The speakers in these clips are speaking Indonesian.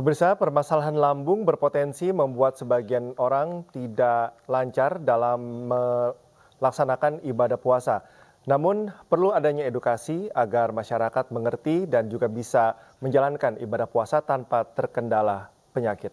Pemirsa, permasalahan lambung berpotensi membuat sebagian orang tidak lancar dalam melaksanakan ibadah puasa. Namun, perlu adanya edukasi agar masyarakat mengerti dan juga bisa menjalankan ibadah puasa tanpa terkendala penyakit.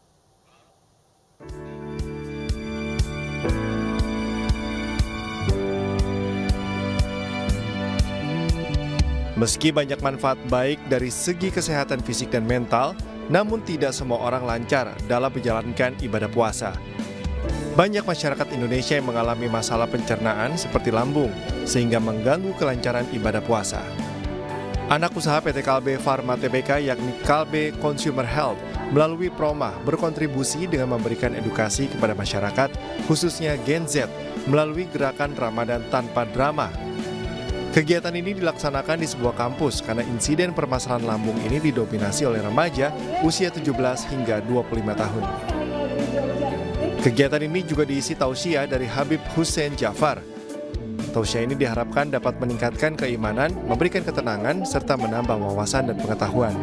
Meski banyak manfaat baik dari segi kesehatan fisik dan mental, namun tidak semua orang lancar dalam menjalankan ibadah puasa. Banyak masyarakat Indonesia yang mengalami masalah pencernaan seperti lambung, sehingga mengganggu kelancaran ibadah puasa. Anak usaha PT Kalbe Pharma Tbk yakni Kalbe Consumer Health melalui Proma berkontribusi dengan memberikan edukasi kepada masyarakat, khususnya Gen Z, melalui gerakan Ramadan tanpa drama. Kegiatan ini dilaksanakan di sebuah kampus karena insiden permasalahan lambung ini didominasi oleh remaja usia 17 hingga 25 tahun. Kegiatan ini juga diisi tausiah dari Habib Hussein Jafar. Tausiah ini diharapkan dapat meningkatkan keimanan, memberikan ketenangan, serta menambah wawasan dan pengetahuan.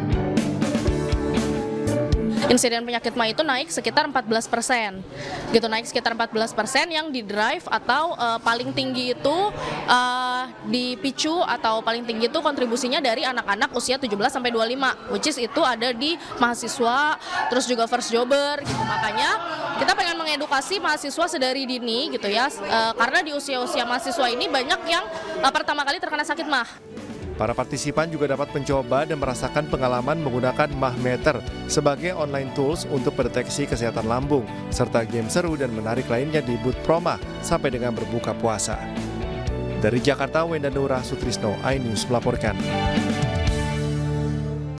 Insiden penyakit mah itu naik sekitar 14%, gitu, naik sekitar 14% yang di drive atau paling tinggi itu dipicu atau paling tinggi itu kontribusinya dari anak-anak usia 17 sampai 25, which is itu ada di mahasiswa, terus juga first jobber, gitu. Makanya kita pengen mengedukasi mahasiswa sedari dini, gitu ya, karena di usia-usia mahasiswa ini banyak yang pertama kali terkena sakit mah. Para partisipan juga dapat mencoba dan merasakan pengalaman menggunakan Mahmeter sebagai online tools untuk mendeteksi kesehatan lambung, serta game seru dan menarik lainnya di booth Proma sampai dengan berbuka puasa. Dari Jakarta, Wenda Nura Sutrisno, iNews melaporkan.